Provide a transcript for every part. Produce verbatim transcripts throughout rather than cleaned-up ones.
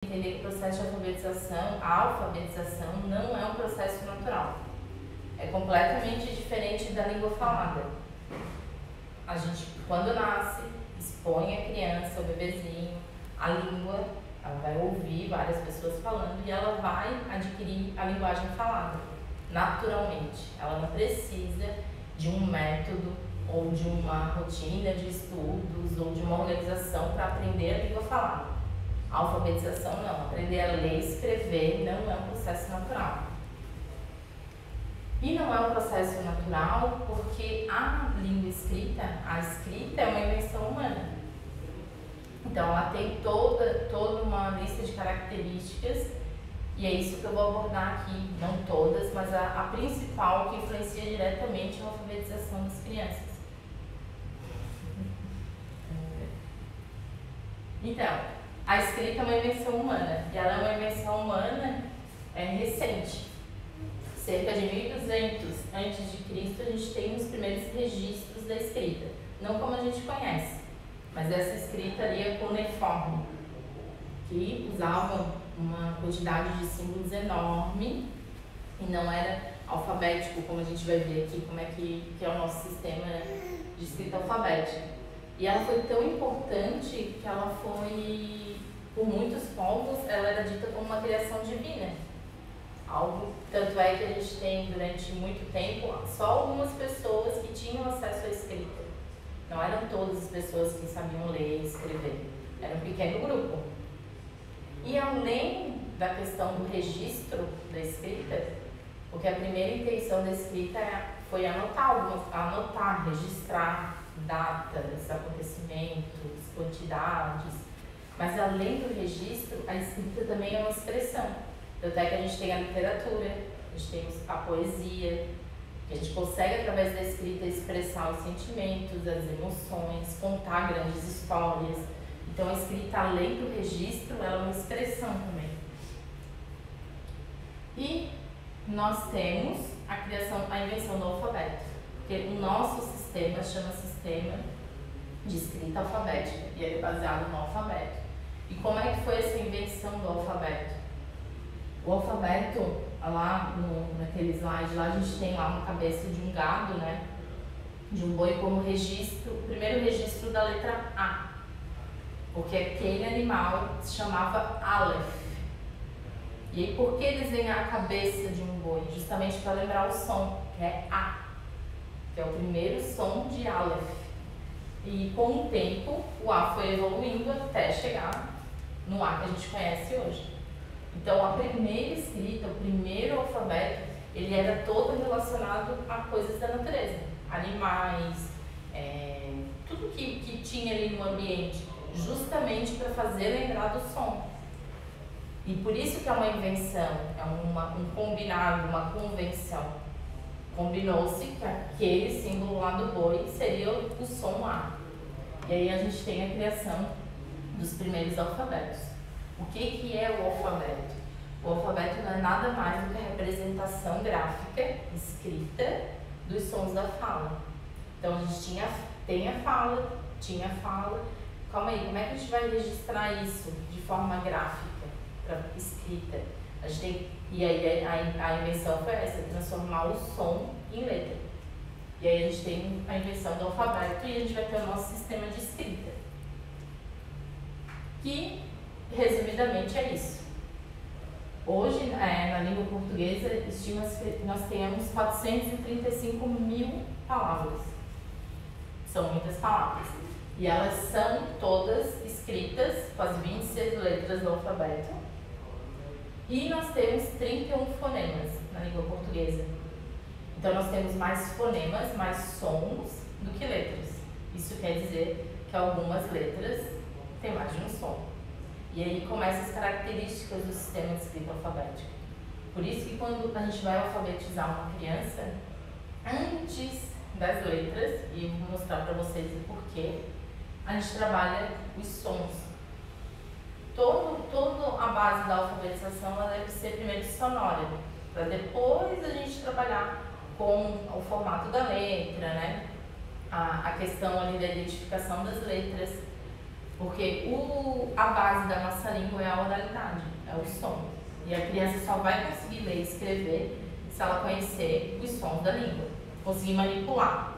entender que o processo de alfabetização, a alfabetização não é um processo natural. É completamente diferente da língua falada. A gente, quando nasce, expõe a criança, o bebezinho, a língua, ela vai ouvir várias pessoas falando e ela vai adquirir a linguagem falada, naturalmente. Ela não precisa de um método ou de uma rotina de estudos ou de uma organização para aprender a língua falada. A alfabetização não, aprender a ler e escrever não é um processo natural. E não é um processo natural porque a língua escrita, a escrita é uma invenção humana. Então ela tem toda, toda uma lista de características e é isso que eu vou abordar aqui, não todas, mas a, a principal que influencia diretamente a alfabetização das crianças. Então, a escrita é uma invenção humana e ela é uma invenção humana é, recente. Cerca de mil e duzentos antes de Cristo, a gente tem os primeiros registros da escrita. Não como a gente conhece, mas essa escrita ali é cuneiforme, que usava uma quantidade de símbolos enorme e não era alfabético, como a gente vai ver aqui, como é que, que é o nosso sistema de escrita alfabética. E ela foi tão importante que ela foi, por muitos povos, ela era dita como uma criação divina. Algo, tanto é que a gente tem durante muito tempo só algumas pessoas que tinham acesso à escrita. Não eram todas as pessoas que sabiam ler e escrever, era um pequeno grupo. E além da questão do registro da escrita, porque a primeira intenção da escrita foi anotar, algumas, anotar, registrar datas, acontecimentos, quantidades, mas além do registro, a escrita também é uma expressão. Tanto é que a gente tem a literatura, a gente tem a poesia, que a gente consegue através da escrita expressar os sentimentos, as emoções, contar grandes histórias. Então a escrita, além do registro, ela é uma expressão também. E nós temos a criação, a invenção do alfabeto, porque o nosso sistema chama Sistema de Escrita Alfabética e ele é baseado no alfabeto. E como é que foi essa invenção do alfabeto? O alfabeto, lá no, naquele slide lá, a gente tem lá uma cabeça de um gado, né? De um boi como registro, o primeiro registro da letra A. Porque aquele animal se chamava Aleph. E aí, por que desenhar a cabeça de um boi? Justamente para lembrar o som, que é A, que é o primeiro som de Aleph. E com o tempo, o A foi evoluindo até chegar no A que a gente conhece hoje. Então, a primeira escrita, o primeiro alfabeto, ele era todo relacionado a coisas da natureza, animais, é, tudo que, que tinha ali no ambiente, justamente para fazer lembrar do som. E por isso que é uma invenção, é uma, um combinado, uma convenção. Combinou-se que aquele símbolo lá do boi seria o som A. E aí a gente tem a criação dos primeiros alfabetos. O que, que é o alfabeto? O alfabeto não é nada mais do que a representação gráfica, escrita, dos sons da fala. Então a gente tinha, tem a fala, tinha a fala. Calma aí, como é que a gente vai registrar isso de forma gráfica, pra, escrita? A gente tem, e aí a, a invenção foi essa, transformar o som em letra. E aí a gente tem a invenção do alfabeto e a gente vai ter o nosso sistema de escrita. Que, resumidamente, é isso. Hoje, é, na língua portuguesa, estima-se que nós tenhamos quatrocentos e trinta e cinco mil palavras. São muitas palavras. E elas são todas escritas com as vinte e seis letras do alfabeto. E nós temos trinta e um fonemas na língua portuguesa. Então, nós temos mais fonemas, mais sons do que letras. Isso quer dizer que algumas letras têm mais de um som. E aí começam as características do sistema de escrita alfabética. Por isso que quando a gente vai alfabetizar uma criança, antes das letras, e eu vou mostrar para vocês o porquê, a gente trabalha os sons. Todo, toda a base da alfabetização ela deve ser primeiro sonora, para depois a gente trabalhar com o formato da letra, né? a, a questão ali da identificação das letras. Porque o, a base da nossa língua é a oralidade, é o som. E a criança só vai conseguir ler e escrever se ela conhecer os sons da língua, conseguir manipular.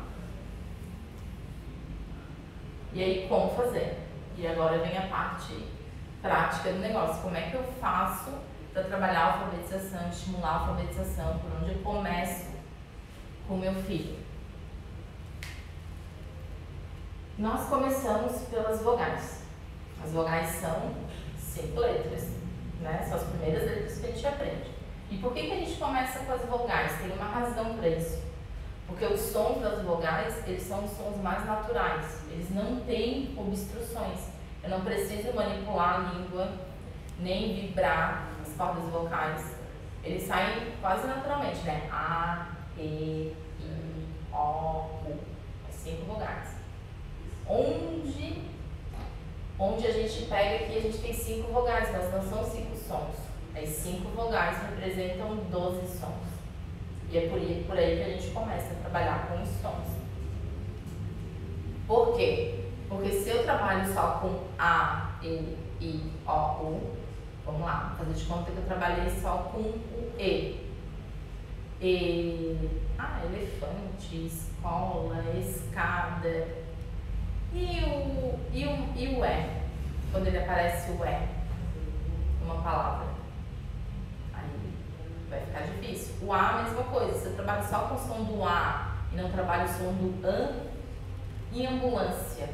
E aí, como fazer? E agora vem a parte prática do negócio. Como é que eu faço para trabalhar a alfabetização, estimular a alfabetização, por onde eu começo com o meu filho? Nós começamos pelas vogais. As vogais são cinco letras, né? São as primeiras letras que a gente aprende. E por que que a gente começa com as vogais? Tem uma razão para isso. Porque os sons das vogais, eles são os sons mais naturais. Eles não têm obstruções. Eu não preciso manipular a língua, nem vibrar as cordas vocais. Eles saem quase naturalmente, né? A, E, I, O, U. As cinco vogais. Onde, onde a gente pega aqui, a gente tem cinco vogais, mas não são cinco sons. As cinco vogais representam doze sons. E é por aí, por aí que a gente começa a trabalhar com os sons. Por quê? Porque se eu trabalho só com A, E, I, O, U, vamos lá, fazer de conta que eu trabalhei só com o E. E, ah, elefante, escola, escada. E o, e, o, e o E? Quando ele aparece o E, uma palavra. Aí vai ficar difícil. O A, a mesma coisa. Se eu trabalho só com o som do A e não trabalho o som do AN, e ambulância.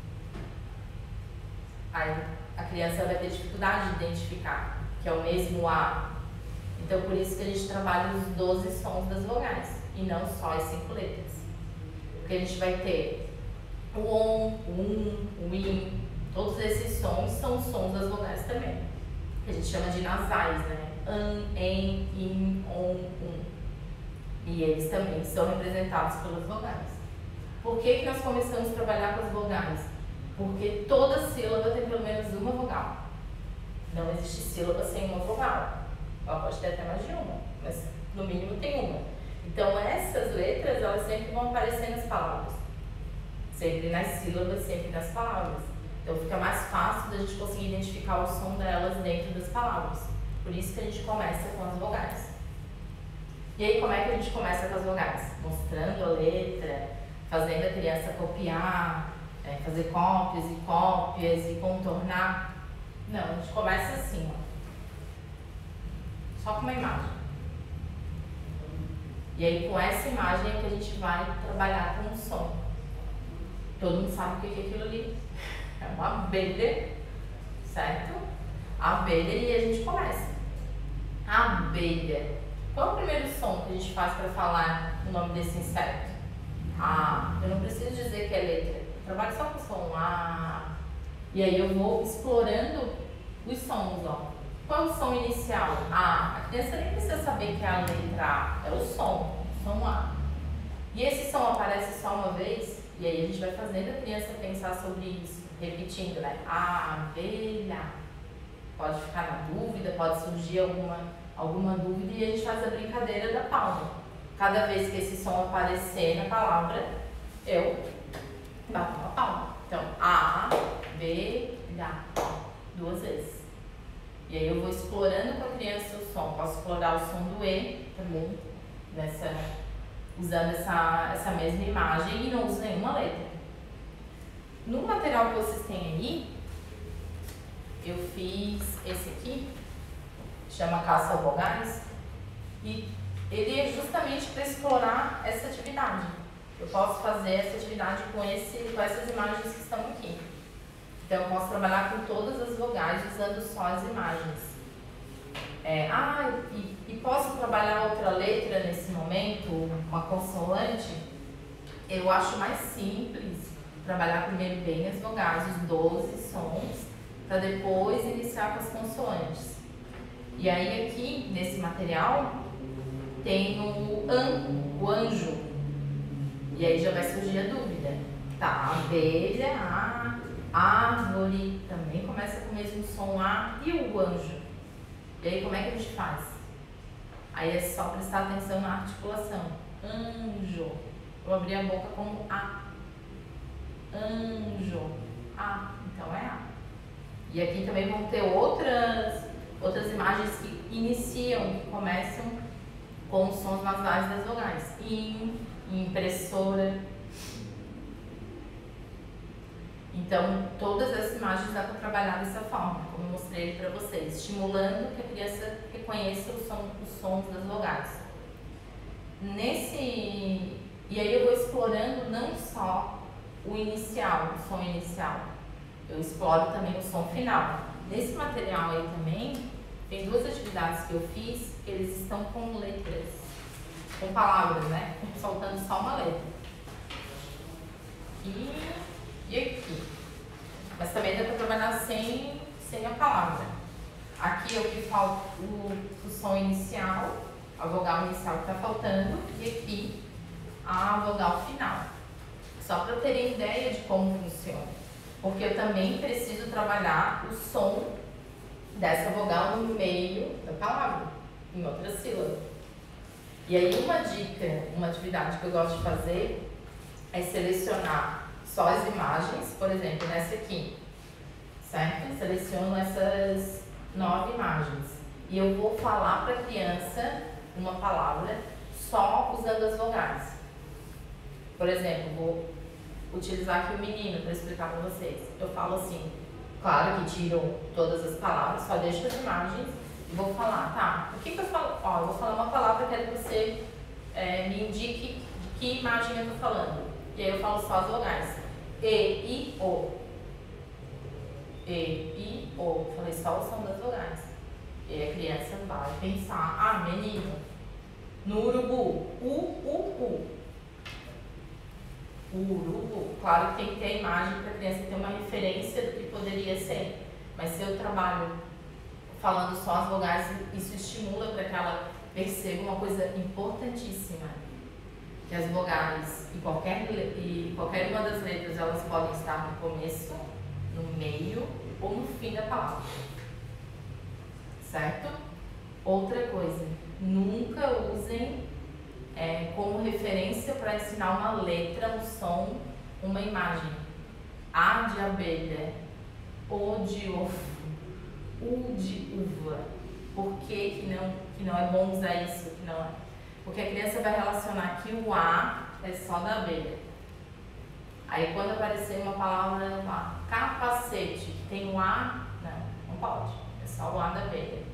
Aí a criança vai ter dificuldade de identificar que é o mesmo A. Então, por isso que a gente trabalha os doze sons das vogais e não só as cinco letras. Porque a gente vai ter o ON, o UM, o IN, todos esses sons são sons das vogais também, que a gente chama de nasais, né? AN, EN, IN, ON, UM. E eles também são representados pelas vogais. Por que que nós começamos a trabalhar com as vogais? Porque toda sílaba tem pelo menos uma vogal. Não existe sílaba sem uma vogal. Ela pode ter até mais de uma, mas no mínimo tem uma. Então essas letras, elas sempre vão aparecer nas palavras. Sempre nas sílabas, sempre nas palavras. Então fica mais fácil da gente conseguir identificar o som delas dentro das palavras. Por isso que a gente começa com as vogais. E aí como é que a gente começa com as vogais? Mostrando a letra, fazendo a criança copiar, é, fazer cópias e cópias e contornar. Não, a gente começa assim, ó. Só com uma imagem. E aí com essa imagem é que a gente vai trabalhar com o som. Todo mundo sabe o que é aquilo ali. É uma abelha, certo? A abelha, e a gente começa. Abelha. Qual é o primeiro som que a gente faz para falar o nome desse inseto? A. Eu não preciso dizer que é letra. Eu trabalho só com o som A. E aí eu vou explorando os sons, ó. Qual é o som inicial? A. A criança nem precisa saber que é a letra A. É o som. O som A. E esse som aparece só uma vez? E aí a gente vai fazendo a criança pensar sobre isso, repetindo, né? A abelha. Pode ficar na dúvida, pode surgir alguma, alguma dúvida e a gente faz a brincadeira da palma. Cada vez que esse som aparecer na palavra, eu bato uma palma. Então, a abelha, duas vezes. E aí eu vou explorando com a criança o som. Posso explorar o som do E também, nessa... usando essa, essa mesma imagem e não uso nenhuma letra. No material que vocês têm aí, eu fiz esse aqui, chama Caça Vogais, e ele é justamente para explorar essa atividade. Eu posso fazer essa atividade com, esse, com essas imagens que estão aqui. Então eu posso trabalhar com todas as vogais usando só as imagens. É, ah, e, e posso trabalhar outra letra nesse momento, uma consoante? Eu acho mais simples trabalhar primeiro bem as vogais, os doze sons, para depois iniciar com as consoantes. E aí aqui, nesse material, tem o an, o anjo. E aí já vai surgir a dúvida. Tá, abelha, a, árvore, também começa com o mesmo som A, e o anjo? E aí como é que a gente faz? Aí é só prestar atenção na articulação. Anjo. Eu abri a boca como A. Anjo. A. Então é A. E aqui também vão ter outras, outras imagens que iniciam, que começam com os sons nasais das vogais. In, impressora. Então, todas essas imagens dá para trabalhar dessa forma, como eu mostrei para vocês, estimulando que a criança reconheça o som, os sons das vogais. Nesse, e aí eu vou explorando não só o inicial, o som inicial, eu exploro também o som final. Nesse material aí também, tem duas atividades que eu fiz, que eles estão com letras, com palavras, né? Soltando só uma letra. E, e aqui. Mas também dá para trabalhar sem, sem a palavra. Aqui é o que falta, o, o som inicial, a vogal inicial que está faltando, e aqui a vogal final. Só para terem ideia de como funciona. Porque eu também preciso trabalhar o som dessa vogal no meio da palavra, em outra sílaba. E aí uma dica, uma atividade que eu gosto de fazer é selecionar só as imagens, por exemplo, nessa aqui, certo? Seleciono essas nove imagens e eu vou falar para a criança uma palavra só usando as vogais. Por exemplo, vou utilizar aqui o menino para explicar para vocês. Eu falo assim, claro que tiro todas as palavras, só deixo as imagens e vou falar, tá? O que que eu falo? Ó, eu vou falar uma palavra, quero que você é, me indique de que imagem eu tô falando. E aí eu falo só as vogais. E, I, O. E, I, O. Falei só o som das vogais. E aí a criança vai pensar, ah, menino. No urubu, U, U, U. Urubu. Claro que tem que ter a imagem para a criança ter uma referência do que poderia ser. Mas se eu trabalho falando só as vogais, isso estimula para que ela perceba uma coisa importantíssima. Que as vogais, e qualquer, e qualquer uma das letras, elas podem estar no começo, no meio ou no fim da palavra. Certo? Outra coisa, nunca usem é, como referência para ensinar uma letra, um som, uma imagem. A de abelha, O de ovo, U de uva. Por que que não, que não é bom usar isso? Que não é? Porque a criança vai relacionar que o A é só da abelha. Aí quando aparecer uma palavra lá, capacete, que tem o A, não, não pode. É só o A da abelha.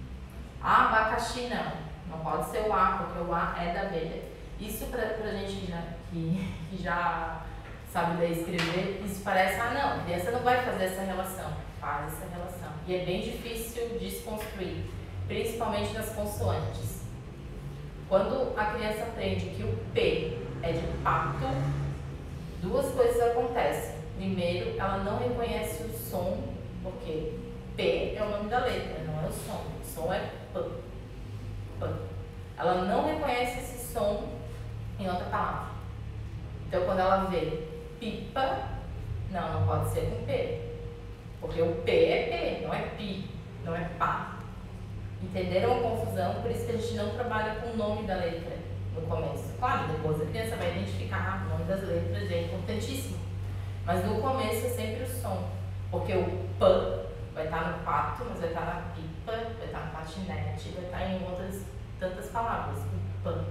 Abacaxi não, não pode ser o A, porque o A é da abelha. Isso pra, pra gente já, que, que já sabe ler e escrever, isso parece, ah não, a criança não vai fazer essa relação. Faz essa relação. E é bem difícil desconstruir, principalmente nas consoantes. Quando a criança aprende que o P é de pato, duas coisas acontecem. Primeiro, ela não reconhece o som, porque P é o nome da letra, não é o som. O som é P. P. Ela não reconhece esse som em outra palavra. Então, quando ela vê pipa, não, não pode ser com P. Porque o P é P, não é pi, não é pá. Entenderam a confusão? Por isso que a gente não trabalha com o nome da letra no começo. Claro, depois a criança vai identificar o nome das letras, é importantíssimo. Mas no começo é sempre o som. Porque o P vai estar no pato, mas vai estar na pipa, vai estar no patinete, vai estar em outras tantas palavras. O P.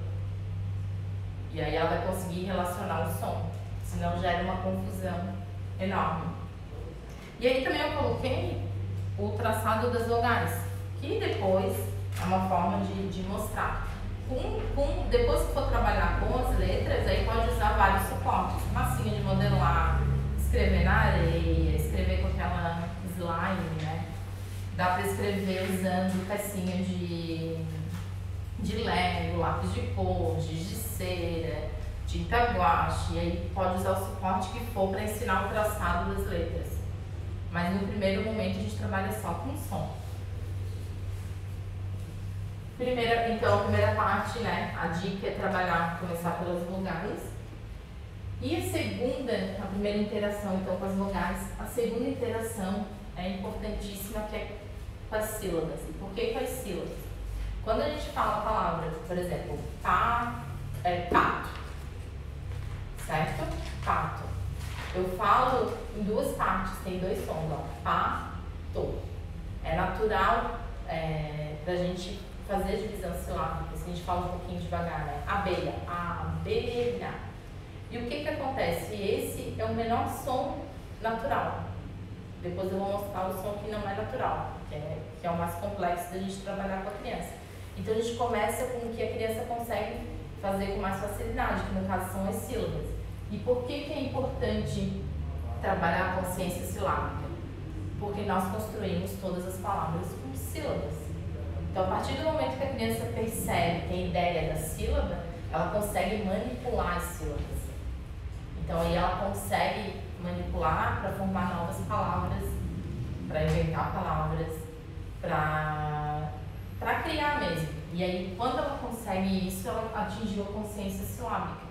E aí ela vai conseguir relacionar o som. Senão gera uma confusão enorme. E aí também eu coloquei o traçado das vogais, que depois é uma forma de, de mostrar. Com, com, depois que for trabalhar com as letras, aí pode usar vários suportes. Massinha de modelar, escrever na areia, escrever com aquela slime, né? Dá para escrever usando pecinha de, de lego, lápis de cor, giz de cera, tinta guache. E aí pode usar o suporte que for para ensinar o traçado das letras. Mas no primeiro momento a gente trabalha só com som. Primeira, então, a primeira parte, né, a dica é trabalhar, começar pelas vogais. E a segunda, a primeira interação, então, com as vogais, a segunda interação é importantíssima, que é com as sílabas. E por que com as sílabas? Quando a gente fala a palavra, por exemplo, pá, é pato, certo? Pato. Eu falo em duas partes, tem dois sons, ó, pá Tô. É natural é, da gente fazer a divisão silábica, se a gente fala um pouquinho devagar, né? Abelha, abelha. E o que que acontece? Esse é o menor som natural. Depois eu vou mostrar o som que não é natural, que é, que é o mais complexo da gente trabalhar com a criança. Então a gente começa com o que a criança consegue fazer com mais facilidade, que no caso são as sílabas. E por que que é importante trabalhar a consciência silábica? Porque nós construímos todas as palavras com sílabas. Então, a partir do momento que a criança percebe, tem ideia da sílaba, ela consegue manipular as sílabas. Então, aí ela consegue manipular para formar novas palavras, para inventar palavras, para para criar mesmo. E aí, quando ela consegue isso, ela atingiu a consciência silábica.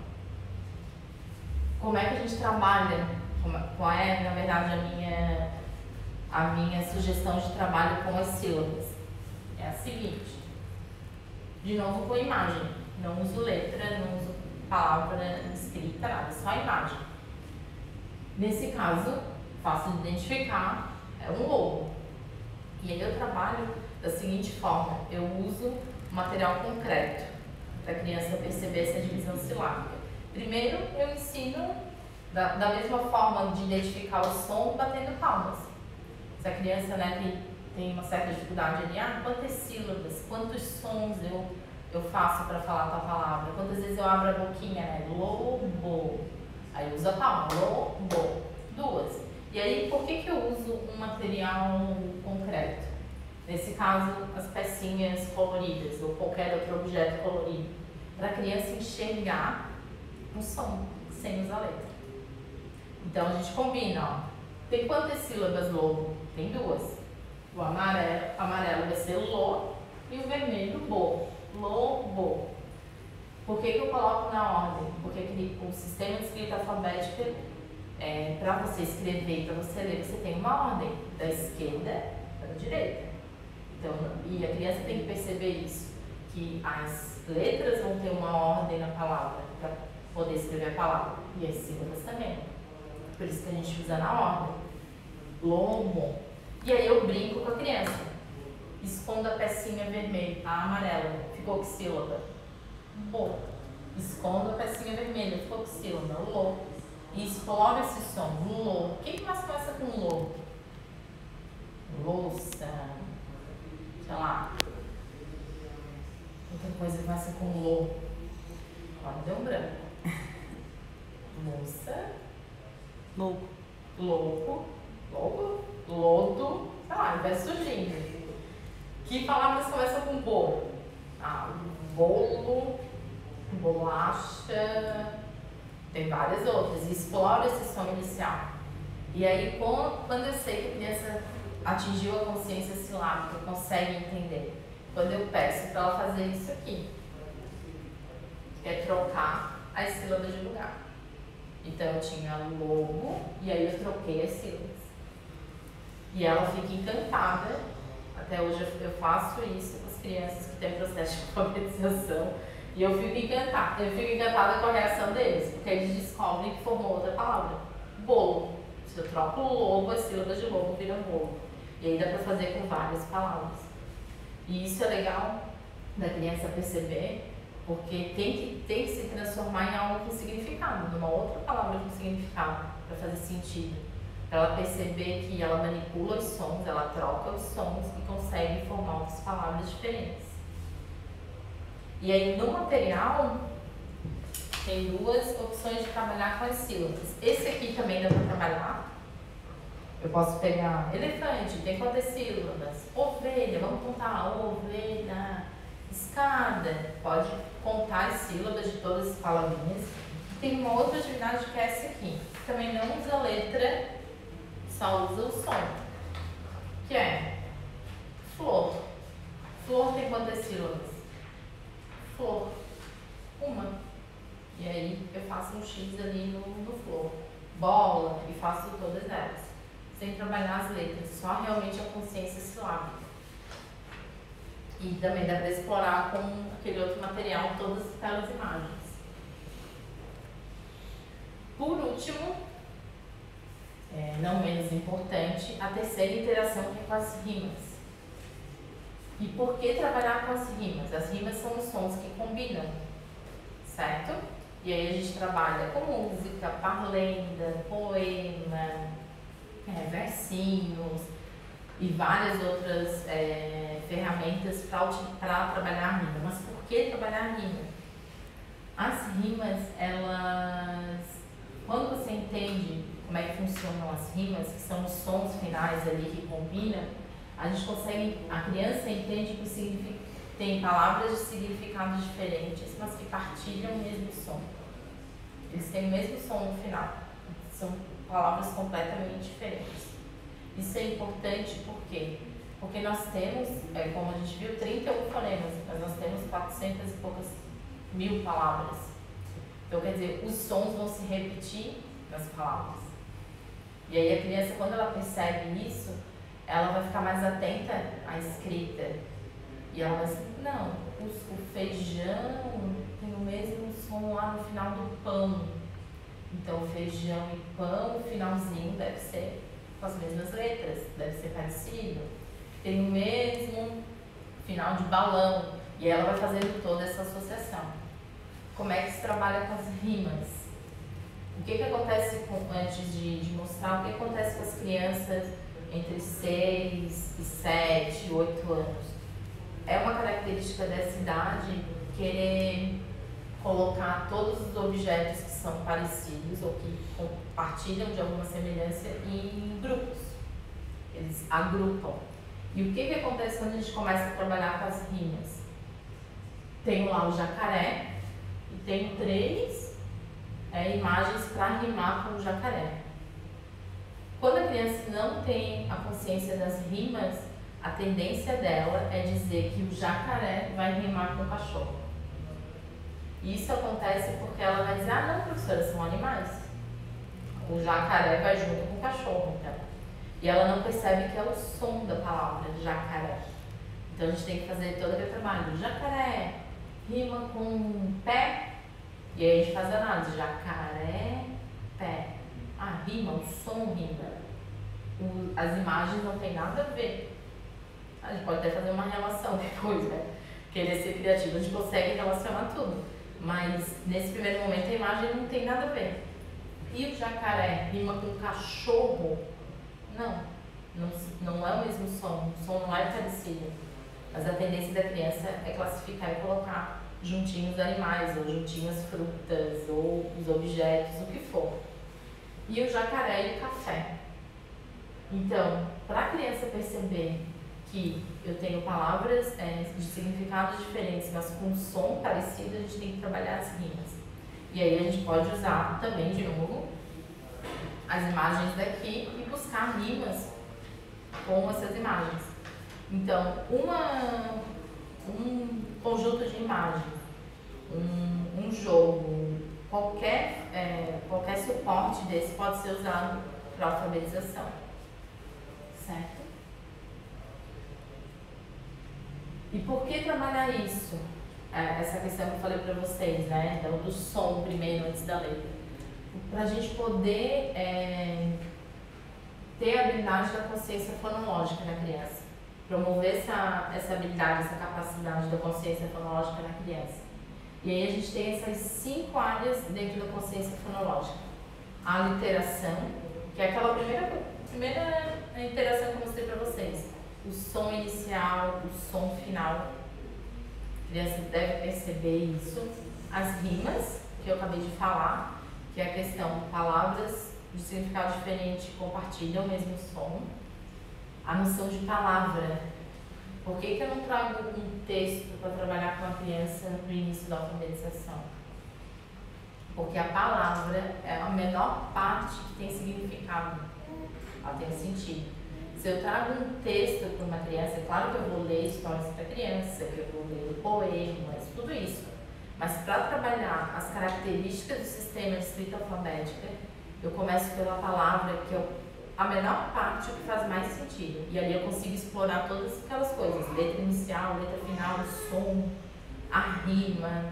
Como é que a gente trabalha? Qual é, na verdade, a minha, a minha sugestão de trabalho com as sílabas? É a seguinte. De novo, com imagem. Não uso letra, não uso palavra escrita, nada, só imagem. Nesse caso, fácil de identificar, é um lobo. E aí eu trabalho da seguinte forma, eu uso material concreto para a criança perceber essa divisão silábica. Primeiro, eu ensino da, da mesma forma de identificar o som, batendo palmas. Se a criança, né, tem, tem uma certa dificuldade ali, ah, quantas sílabas, quantos sons eu, eu faço para falar tal palavra, quantas vezes eu abro a boquinha, né, lobo, aí eu uso a palma, lobo, duas. E aí, por que que eu uso um material concreto? Nesse caso, as pecinhas coloridas ou qualquer outro objeto colorido, para a criança enxergar o som, sem usar letra. Então, a gente combina, ó. Tem quantas sílabas lobo? Tem duas. O amarelo, amarelo vai ser lo e o vermelho bo. Lobo. Por que que eu coloco na ordem? Porque o sistema de escrita alfabética, é, para você escrever, para você ler, você tem uma ordem da esquerda para a direita. Então, e a criança tem que perceber isso, que as letras vão ter uma ordem na palavra para poder escrever a palavra, e as sílabas também. Por isso que a gente usa na ordem. Lobo. E aí eu brinco com a criança. Escondo a pecinha vermelha, a amarela. Ficou que sílaba? Bo. Escondo a pecinha vermelha, ficou que sílaba? Lo. E explora esse som. Lo. O que que mais começa com lo? Louça. Sei lá. Outra coisa que começa com lo. Agora deu um branco. Moça. Louco. Louco. Louco. Lodo. Sei lá, vai surgindo. Que palavras começam com bo? Ah, bolo. Bolacha. Tem várias outras. E explora esse som inicial. E aí, quando eu sei que a criança atingiu a consciência silábica, consegue entender. Quando eu peço para ela fazer isso aqui, é trocar as sílabas de lugar. Então eu tinha lobo e aí eu troquei as sílabas. E ela fica encantada. Até hoje eu faço isso com as crianças que têm processo de alfabetização. E eu fico encantada. Eu fico encantada com a reação deles, porque eles descobrem que formou outra palavra. Bolo. Se eu troco o lobo, as sílabas de lobo viram bolo. E aí dá para fazer com várias palavras. E isso é legal da criança perceber, porque tem que, tem que se transformar em algo com significado, numa outra palavra com significado, para fazer sentido. Para ela perceber que ela manipula os sons, ela troca os sons e consegue formar outras palavras diferentes. E aí no material tem duas opções de trabalhar com as sílabas. Esse aqui também dá para trabalhar. Eu posso pegar elefante, tem quantas sílabas? Ovelha, vamos contar. Ovelha. Escada, pode contar as sílabas de todas as palavrinhas. Tem uma outra atividade que é essa aqui. Também não usa letra, só usa o som. Que é flor. Flor tem quantas sílabas? Flor. Uma. E aí eu faço um X ali no, no flor. Bola, e faço todas elas. Sem trabalhar as letras, só realmente a consciência silábica. E também dá para explorar com aquele outro material todas aquelas imagens. Por último, é, não menos importante, a terceira interação que é com as rimas. E por que trabalhar com as rimas? As rimas são os sons que combinam, certo? E aí a gente trabalha com música, parlenda, poema, é, versinhos e várias outras é, ferramentas para trabalhar a rima. Mas por que trabalhar a rima? As rimas, elas... Quando você entende como é que funcionam as rimas, que são os sons finais ali que combinam, a gente consegue, a criança entende que significa, tem palavras de significados diferentes, mas que partilham o mesmo som. Eles têm o mesmo som no final, são palavras completamente diferentes. Isso é importante por quê? Porque nós temos, é, como a gente viu, trinta e um fonemas, mas nós temos quatrocentas e poucas mil palavras. Então, quer dizer, os sons vão se repetir nas palavras. E aí a criança, quando ela percebe isso, ela vai ficar mais atenta à escrita. E ela vai dizer, não, o, o feijão tem o mesmo som lá no final do pão. Então, feijão e pão, o finalzinho deve ser com as mesmas letras, deve ser parecido. Tem o mesmo final de balão. E ela vai fazendo toda essa associação. Como é que se trabalha com as rimas? O que, que acontece com, antes de, de mostrar, o que acontece com as crianças entre seis e sete, oito anos? É uma característica dessa idade querer colocar todos os objetos que são parecidos ou que compartilham de alguma semelhança em grupos. Eles agrupam. E o que, que acontece quando a gente começa a trabalhar com as rimas? Tenho lá o jacaré e tenho três é, imagens para rimar com o jacaré. Quando a criança não tem a consciência das rimas, a tendência dela é dizer que o jacaré vai rimar com o cachorro. E isso acontece porque ela vai dizer, ah não, professora, são animais. O jacaré vai junto com o cachorro, então. E ela não percebe que é o som da palavra jacaré. Então a gente tem que fazer todo aquele trabalho. Jacaré rima com pé. E aí a gente faz a análise. Jacaré, pé. Ah, rima, o som rima. O, as imagens não tem nada a ver. A gente pode até fazer uma relação depois, né? Querer ser criativo, a gente consegue relacionar tudo. Mas nesse primeiro momento a imagem não tem nada a ver. E o jacaré rima com cachorro? Não, não, não é o mesmo som, o som não é parecido. Mas a tendência da criança é classificar e colocar juntinhos animais, ou juntinhas frutas, ou os objetos, o que for. E o jacaré e o café. Então, para a criança perceber que eu tenho palavras é, de significados diferentes, mas com som parecido, a gente tem que trabalhar as rimas. E aí a gente pode usar também, de novo, as imagens daqui e buscar rimas com essas imagens. Então, uma, um conjunto de imagens, um, um jogo, qualquer, é, qualquer suporte desse pode ser usado para alfabetização. Certo? E por que trabalhar isso? É, essa questão que eu falei para vocês, né? Do, do som primeiro, antes da letra. Para a gente poder é, ter a habilidade da consciência fonológica na criança. Promover essa, essa habilidade, essa capacidade da consciência fonológica na criança. E aí a gente tem essas cinco áreas dentro da consciência fonológica. A literação, que é aquela primeira, primeira interação que eu mostrei para vocês. O som inicial, o som final. A criança deve perceber isso. As rimas, que eu acabei de falar, que é a questão de palavras de significado diferente compartilham o mesmo som. A noção de palavra. Por que, que eu não trago um texto para trabalhar com a criança no início da alfabetização? Porque a palavra é a menor parte que tem significado. Ela tem sentido. Se eu trago um texto para uma criança, é claro que eu vou ler histórias para criança, que eu vou ler poemas, tudo isso. Mas para trabalhar as características do sistema de escrita alfabética, eu começo pela palavra, que é a menor parte que faz mais sentido. E ali eu consigo explorar todas aquelas coisas, letra inicial, letra final, o som, a rima,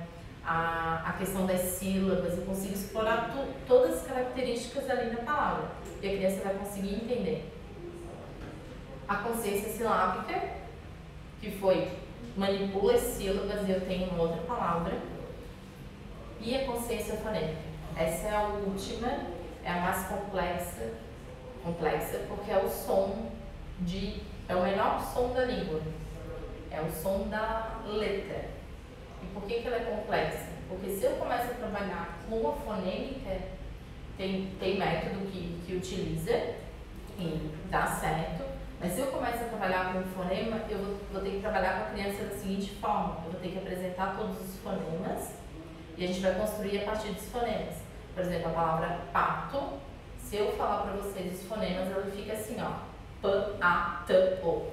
a, a questão das sílabas, eu consigo explorar tu, todas as características ali na palavra e a criança vai conseguir entender. A consciência silábica, que foi manipula as sílabas e eu tenho uma outra palavra, e a consciência fonêmica. Essa é a última, é a mais complexa, complexa porque é o som de, é o menor som da língua, é o som da letra. E por que que ela é complexa? Porque se eu começo a trabalhar com a fonêmica, tem, tem método que, que utiliza e dá certo, mas se eu começo a trabalhar com o fonema, eu vou, vou ter que trabalhar com a criança da seguinte forma: eu vou ter que apresentar todos os fonemas e a gente vai construir a partir dos fonemas. Por exemplo, a palavra pato, se eu falar para vocês os fonemas, ela fica assim, ó, p, a, t, o.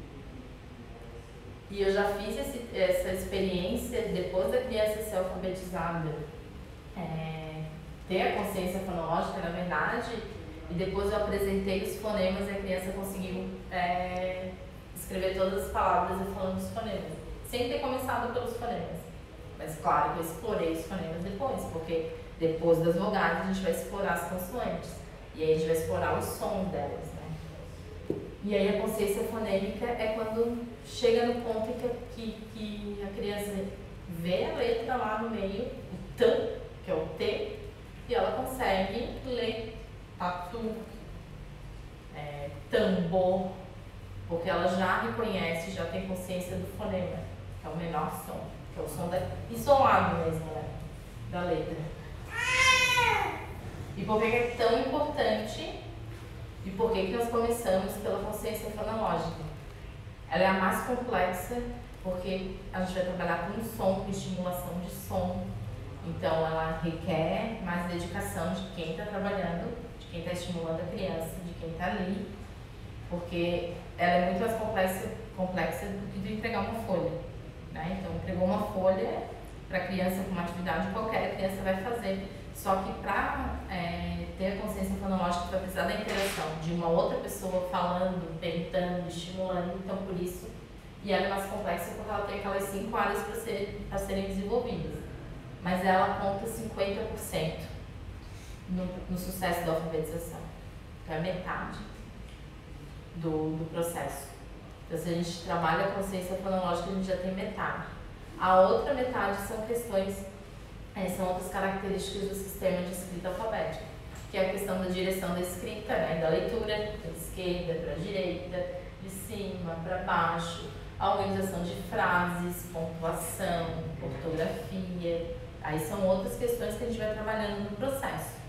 E eu já fiz esse, essa experiência depois da criança ser alfabetizada, é, ter a consciência fonológica, na verdade, e depois eu apresentei os fonemas e a criança conseguiu é, escrever todas as palavras e falando os fonemas, sem ter começado pelos fonemas. Mas claro que eu explorei os fonemas depois, porque depois das vogais a gente vai explorar as consoantes. E aí a gente vai explorar o som delas, né? E aí a consciência fonêmica é quando chega no ponto em que, que, que a criança vê a letra lá no meio, o T, que é o T, e ela consegue ler tatu, é, tambor, porque ela já reconhece, já tem consciência do fonema, que é o menor som, que é o som da, isolado mesmo, né, da letra. E por que é tão importante e por que que nós começamos pela consciência fonológica? Ela é a mais complexa porque a gente vai trabalhar com som, com estimulação de som, então ela requer mais dedicação de quem está trabalhando, de quem está estimulando a criança, de quem está ali, porque ela é muito mais complexa, complexa do que de entregar uma folha, né? Então, entregou uma folha para a criança com uma atividade qualquer, a criança vai fazer. Só que para é, ter a consciência fonológica, vai precisar da interação de uma outra pessoa falando, perguntando, estimulando, então por isso, e ela é mais complexa porque ela tem aquelas cinco áreas para ser, para serem desenvolvidas. Mas ela conta cinquenta por cento no, no sucesso da alfabetização, que é a metade do, do processo. Então, se a gente trabalha a consciência fonológica, a gente já tem metade. A outra metade são questões, é, são outras características do sistema de escrita alfabética, que é a questão da direção da escrita, né, da leitura, da esquerda para a direita, de cima para baixo, a organização de frases, pontuação, ortografia. Aí são outras questões que a gente vai trabalhando no processo.